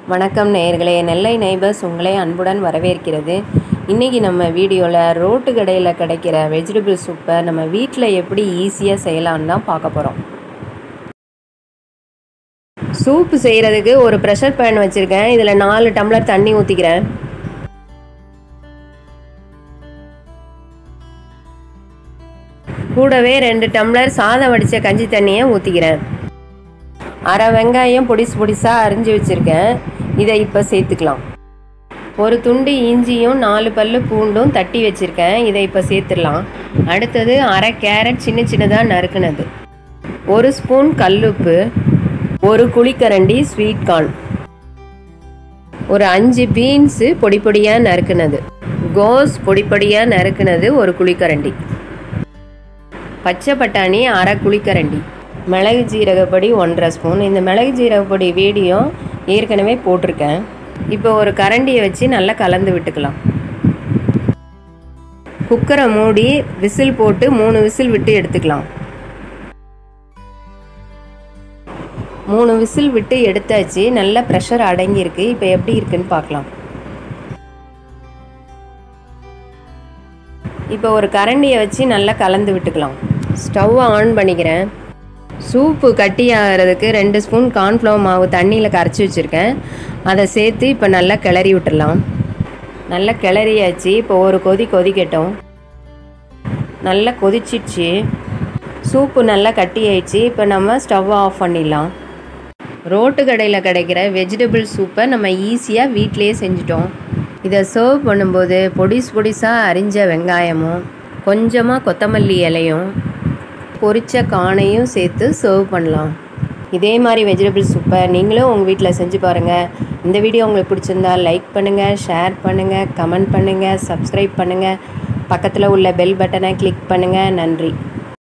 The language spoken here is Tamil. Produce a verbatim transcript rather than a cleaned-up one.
வணக்கம் நேயர்களே, நெல்லை நெய்பர்ஸ் உங்களை அன்புடன் வரவேற்கிறது. இன்றைக்கி நம்ம வீடியோவில் ரோட்டு கடையில் கிடைக்கிற வெஜிடபிள் சூப்பை நம்ம வீட்டில் எப்படி ஈஸியாக செய்யலான்னு தான் பார்க்க போகிறோம். சூப்பு செய்கிறதுக்கு ஒரு ப்ரெஷர் பேன் வச்சுருக்கேன். இதில் நாலு டம்ளர் தண்ணி ஊற்றிக்கிறேன். கூடவே ரெண்டு டம்ளர் சாதம் வடித்த கஞ்சி தண்ணியை ஊற்றிக்கிறேன். அரை வெங்காயம் பொடிசு பொடிசாக அரிஞ்சு வச்சுருக்கேன். இதை இப்போ சேர்த்துக்கலாம். ஒரு துண்டு இஞ்சியும் நாலு பல்லு பூண்டும் தட்டி வச்சுருக்கேன். இதை இப்போ சேர்த்துடலாம். அடுத்தது அரை கேரட் சின்ன சின்னதாக நறுக்குனது, ஒரு ஸ்பூன் கல்லுப்பு, ஒரு குழிக்கரண்டி ஸ்வீட் கார்ன், ஒரு அஞ்சு பீன்ஸு பொடி பொடியாக நறுக்குனது, கோஸ் பொடி பொடியாக நறுக்குனது ஒரு குழிக்கரண்டி, பச்சை பட்டாணி அரை குழிக்கரண்டி, மிளகு ஜீரகப்பொடி ஒன்றரை ஸ்பூன். இந்த மிளகு ஜீரகப்பொடி வீடியோ ஏற்கனவே போட்டிருக்கேன். இப்போ ஒரு கரண்டியை வச்சு நல்லா கலந்து விட்டுக்கலாம். குக்கரை மூடி விசில் போட்டு மூணு விசில் விட்டு எடுத்துக்கலாம். மூணு விசில் விட்டு எடுத்தாச்சு. நல்ல ப்ரெஷர் அடங்கியிருக்கு. இப்போ எப்படி இருக்குன்னு பார்க்கலாம். இப்போ ஒரு கரண்டியை வச்சு நல்லா கலந்து விட்டுக்கலாம். ஸ்டவ்வை ஆன் பண்ணிக்கிறேன். சூப்பு கட்டி ஆகிறதுக்கு ரெண்டு ஸ்பூன் கார்ன்ஃப்ளவர் மாவு தண்ணியில் கரைச்சி வச்சுருக்கேன். அதை சேர்த்து இப்போ நல்லா கிளறி விட்டுடலாம். நல்லா கிளறியாச்சு. இப்போ ஒரு கொதி கொதிக்கட்டும். நல்லா கொதிச்சிடுச்சு. சூப்பு நல்லா கட்டி ஆயிடுச்சு. இப்போ நம்ம ஸ்டவ்வை ஆஃப் பண்ணிடலாம். ரோட்டு கடையில் கிடைக்கிற வெஜிடபிள் சூப்பை நம்ம ஈஸியாக வீட்டிலையே செஞ்சிட்டோம். இதை சர்வ் பண்ணும்போது பொடிசு பொடிசாக அரிஞ்ச வெங்காயமும் கொஞ்சமாக கொத்தமல்லி இலையும் பொரிச்ச காணையும் சேர்த்து சர்வ் பண்ணலாம். இதே மாதிரி வெஜிடபிள் சூப்பை நீங்களும் உங்கள் வீட்டில் செஞ்சு பாருங்கள். இந்த வீடியோ உங்களுக்கு பிடிச்சிருந்தா லைக் பண்ணுங்கள், ஷேர் பண்ணுங்கள், கமெண்ட் பண்ணுங்கள், சப்ஸ்கிரைப் பண்ணுங்கள், பக்கத்தில் உள்ள பெல் பட்டனை கிளிக் பண்ணுங்கள். நன்றி.